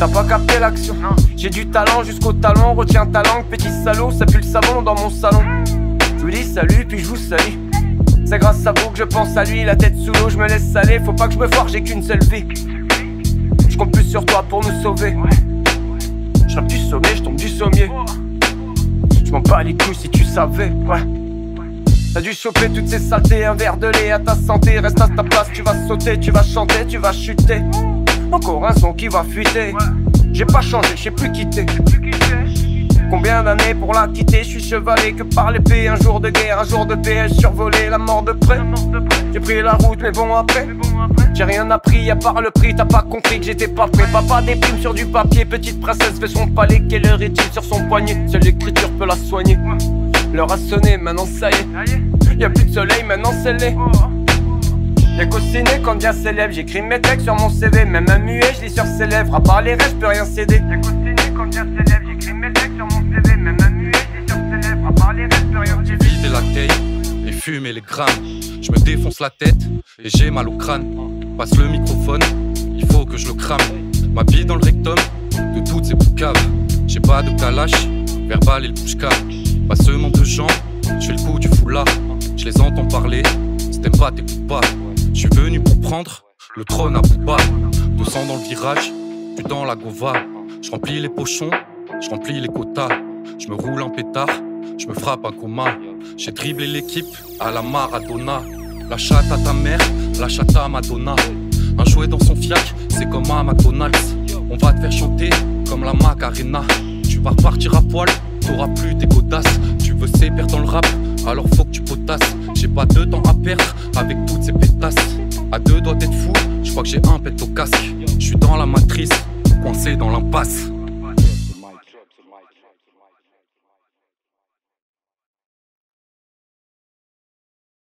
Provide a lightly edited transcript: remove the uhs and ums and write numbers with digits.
T'as pas capté l'action. J'ai du talent jusqu'au talon, retiens ta langue, petit salaud, ça pue le savon dans mon salon. Je vous dis salut puis je vous salue. C'est grâce à vous que je pense à lui, la tête sous l'eau, je me laisse aller. Faut pas que je me foire, j'ai qu'une seule vie. Je compte plus sur toi pour nous sauver. Je rêve du sommet, je tombe du sommier. Je m'en bats les couilles si tu savais, ouais. T'as dû choper toutes ces saletés, un verre de lait à ta santé. Reste à ta place, tu vas sauter, tu vas chanter, tu vas chuter. Encore un son qui va fuiter. J'ai pas changé, je sais plus quitter. Combien d'années pour la quitter, je suis chevalé que par l'épée. Un jour de guerre, un jour de paix, j'ai survolé la mort de près. J'ai pris la route mais bon après, j'ai rien appris à part le prix. T'as pas compris que j'étais pas prêt. Papa déprime sur du papier, petite princesse fait son palais. Quelle heure est-il sur son poignet? Seule l'écriture peut la soigner. L'heure a sonné, maintenant ça y est. Y'a plus de soleil, maintenant c'est laid. Y'a qu'au ciné quand bien s'élève. J'écris mes textes sur mon CV, même un muet je lis sur ses lèvres. À part les rêves, je peux rien céder. Y'a qu'au ciné quand bien s'élève. J'écris mes textes sur mon CV, même un muet je lis sur ses lèvres. À part les rêves, je peux rien céder. Vider la taille, les fumes et les grammes. Je me défonce la tête et j'ai mal au crâne. Passe le microphone, il faut que je le crame. Ma bille dans le rectum de toutes ces boucaves. J'ai pas de calache, verbal et le bouche-cave. Passement de gens, je fais le coup du foulard. Je les entends parler, si t'aimes pas t'écoutes pas. Je suis venu pour prendre le trône à Bouba. 200 dans le virage, puis dans la Gova. Je remplis les pochons, je remplis les quotas. Je me roule en pétard, je me frappe un coma. J'ai dribblé l'équipe à la Maradona. La chatte à ta mère, la chatte à Madonna. Un jouet dans son fiac, c'est comme à McDonald's. On va te faire chanter comme la Macarena. Tu vas repartir à poil, t'auras plus tes godasses. Tu veux s'épaire dans le rap, alors faut que tu potasses. J'ai pas de temps à perdre avec toutes ces pétasses. À deux doigts d'être fou, je crois que j'ai un pet au casque. Je suis dans la matrice, coincé dans l'impasse.